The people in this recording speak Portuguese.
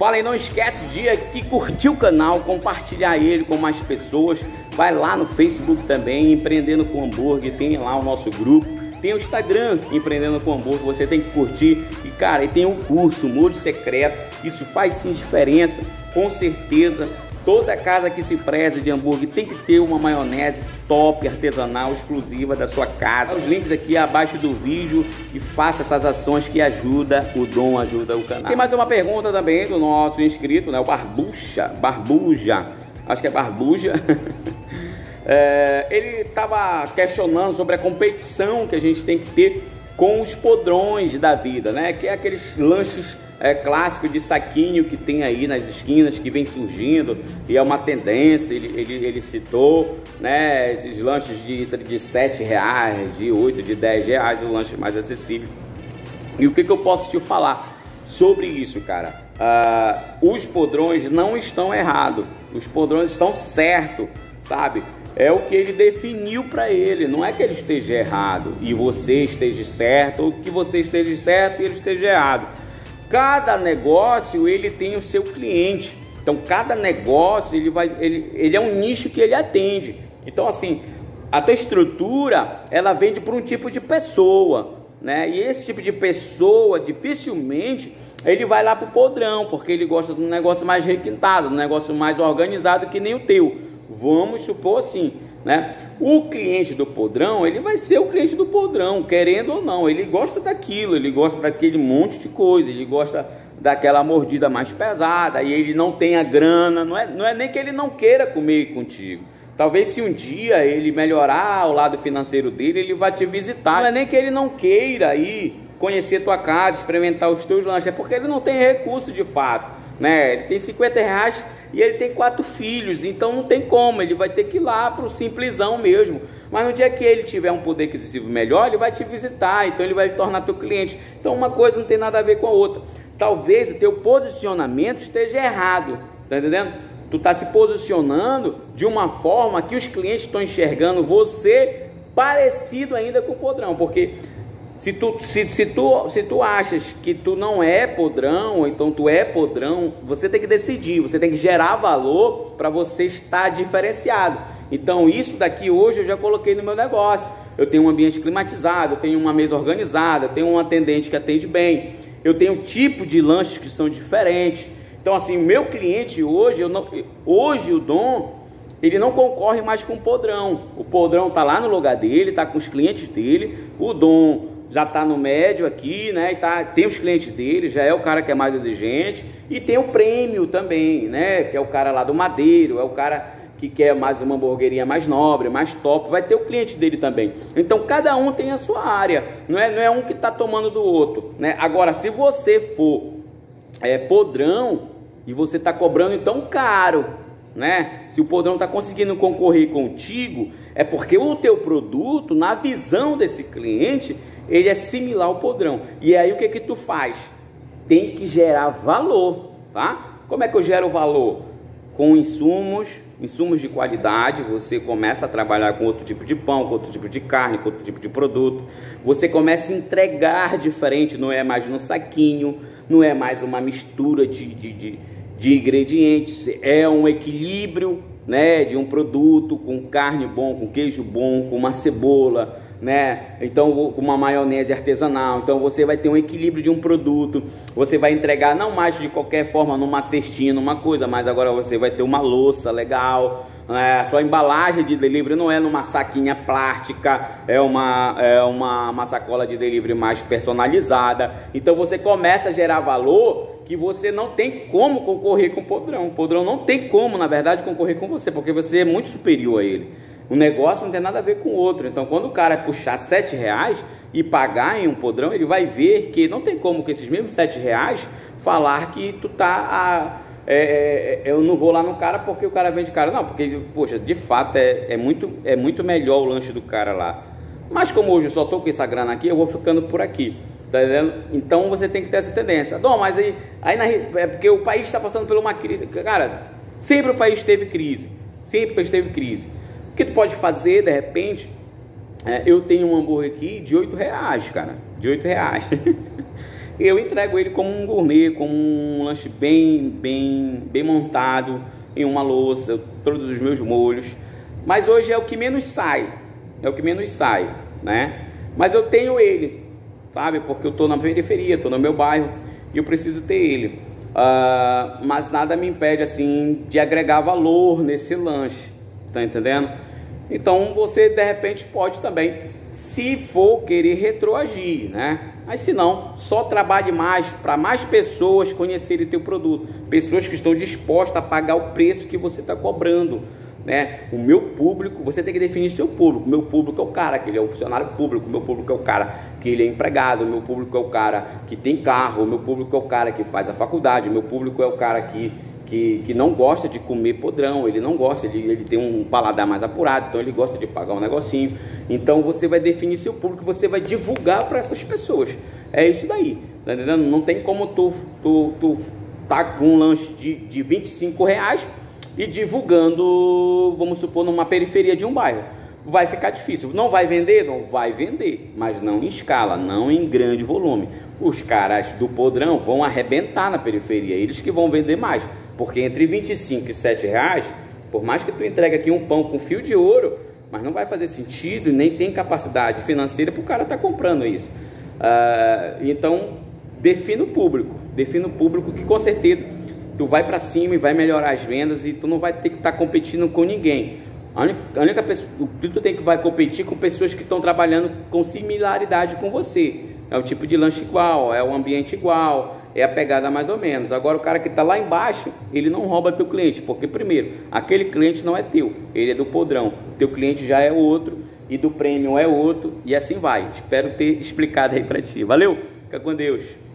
Fala aí, não esquece de curtir o canal, compartilhar ele com mais pessoas. Vai lá no Facebook também, Empreendendo com Hambúrguer, tem lá o nosso grupo. Tem o Instagram, Empreendendo com Hambúrguer, você tem que curtir. E cara, e tem o curso, Molho Secreto, isso faz sim diferença, com certeza. Toda casa que se preze de hambúrguer tem que ter uma maionese top, artesanal, exclusiva da sua casa. Os links aqui abaixo do vídeo e faça essas ações que ajuda o Dom, ajuda o canal. Tem mais uma pergunta também do nosso inscrito, né? O Barbuja, acho que é Barbuja. Ele estava questionando sobre a competição que a gente tem que ter com os podrões da vida, né? Que é aqueles lanches clássico de saquinho que tem aí nas esquinas, que vem surgindo e é uma tendência. Ele citou, né, esses lanches de R$7, de 8, de R$10, o lanche mais acessível. E o que eu posso te falar sobre isso, cara? Os podrões não estão errados, os podrões estão certos, sabe? É o que ele definiu para ele, não é que ele esteja errado e você esteja certo, ou que você esteja certo e ele esteja errado. Cada negócio ele tem o seu cliente, então cada negócio ele é um nicho que ele atende. Então assim, a tua estrutura ela vende para um tipo de pessoa, né? E esse tipo de pessoa dificilmente ele vai lá para o podrão, porque ele gosta de um negócio mais requintado, um negócio mais organizado que nem o teu. Vamos supor assim, né? O cliente do podrão, ele vai ser o cliente do podrão, querendo ou não. Ele gosta daquilo, ele gosta daquele monte de coisa, ele gosta daquela mordida mais pesada, e ele não tem a grana. Não é nem que ele não queira comer contigo. Talvez se um dia ele melhorar o lado financeiro dele, ele vai te visitar. Não é nem que ele não queira ir conhecer tua casa, experimentar os teus lanches, é porque ele não tem recurso de fato, né? Ele tem R$50 e ele tem 4 filhos, então não tem como, ele vai ter que ir lá para o simplesão mesmo. Mas no dia que ele tiver um poder aquisitivo melhor, ele vai te visitar, então ele vai tornar teu cliente. Então uma coisa não tem nada a ver com a outra. Talvez o teu posicionamento esteja errado, tá entendendo? Tu tá se posicionando de uma forma que os clientes estão enxergando você parecido ainda com o podrão, porque se tu achas que tu não é podrão, ou então tu é podrão, você tem que decidir, você tem que gerar valor para você estar diferenciado. Então isso daqui hoje eu já coloquei no meu negócio. Eu tenho um ambiente climatizado, eu tenho uma mesa organizada, eu tenho um atendente que atende bem, eu tenho um tipo de lanches que são diferentes. Então assim, o meu cliente hoje, hoje o Dom, ele não concorre mais com o podrão. O podrão tá lá no lugar dele, tá com os clientes dele, o Dom já está no médio aqui, né? E tem os clientes dele, já é o cara que é mais exigente. E tem o prêmio também, né? Que é o cara lá do Madeiro, é o cara que quer mais uma hamburgueria mais nobre, mais top. Vai ter o cliente dele também. Então cada um tem a sua área, não é um que está tomando do outro, né? Agora, se você for podrão e você está cobrando então caro, né? Se o podrão está conseguindo concorrer contigo, é porque o teu produto, na visão desse cliente, ele é similar ao podrão. E aí o que tu faz? Tem que gerar valor, tá? Como é que eu gero valor? Com insumos de qualidade. Você começa a trabalhar com outro tipo de pão, com outro tipo de carne, com outro tipo de produto. Você começa a entregar diferente, não é mais no saquinho, não é mais uma mistura de ingredientes, é um equilíbrio, né, de um produto com carne bom, com queijo bom, com uma cebola, né? Então, com uma maionese artesanal. Então você vai ter um equilíbrio de um produto. Você vai entregar não mais de qualquer forma numa cestinha, numa coisa, mas agora você vai ter uma louça legal, né? A sua embalagem de delivery não é numa saquinha plástica, é uma sacola de delivery mais personalizada. Então você começa a gerar valor que você não tem como concorrer com o podrão. O podrão não tem como, na verdade, concorrer com você, porque você é muito superior a ele. O negócio não tem nada a ver com o outro. Então quando o cara puxar R$7 e pagar em um podrão, ele vai ver que não tem como com esses mesmos R$7 falar que tu tá eu não vou lá no cara porque o cara vende caro. Não, porque, poxa, de fato é muito melhor o lanche do cara lá. Mas como hoje eu só tô com essa grana aqui, eu vou ficando por aqui, tá entendendo? Então você tem que ter essa tendência. Dom, mas é porque o país está passando por uma crise. Cara, sempre o país teve crise. Sempre o país teve crise. O que tu pode fazer, de repente, eu tenho um hambúrguer aqui de R$8, cara, de R$8. eu entrego ele como um gourmet, como um lanche bem montado, em uma louça, todos os meus molhos. Mas hoje é o que menos sai, né? Mas eu tenho ele, sabe? Porque eu estou na periferia, estou no meu bairro e eu preciso ter ele. Mas nada me impede assim de agregar valor nesse lanche, tá entendendo? Então você de repente pode também, se for querer retroagir, né? Mas se não, só trabalhe mais para mais pessoas conhecerem teu produto, pessoas que estão dispostas a pagar o preço que você está cobrando, né? O meu público, você tem que definir seu público. O meu público é o cara que ele é um funcionário público, o meu público é o cara que ele é empregado, o meu público é o cara que tem carro, o meu público é o cara que faz a faculdade, o meu público é o cara que não gosta de comer podrão, ele não gosta, ele tem um paladar mais apurado, então ele gosta de pagar um negocinho. Então você vai definir seu público, você vai divulgar para essas pessoas. É isso daí, tá entendendo? Não tem como tu tá com um lanche de R$25 e divulgando, vamos supor, numa periferia de um bairro. Vai ficar difícil. Não vai vender? Não vai vender, mas não em escala, não em grande volume. Os caras do podrão vão arrebentar na periferia, eles que vão vender mais. Porque entre 25 e R$7, por mais que tu entregue aqui um pão com fio de ouro, mas não vai fazer sentido e nem tem capacidade financeira para o cara estar comprando isso. Então, defina o público que com certeza tu vai para cima e vai melhorar as vendas e tu não vai ter que estar competindo com ninguém. A única pessoa, tu tem que vai competir com pessoas que estão trabalhando com similaridade com você. É o tipo de lanche igual, é o ambiente igual, é a pegada mais ou menos. Agora o cara que está lá embaixo, ele não rouba teu cliente, porque primeiro, aquele cliente não é teu, ele é do podrão. Teu cliente já é outro e do premium é outro e assim vai. Espero ter explicado aí para ti. Valeu? Fica com Deus.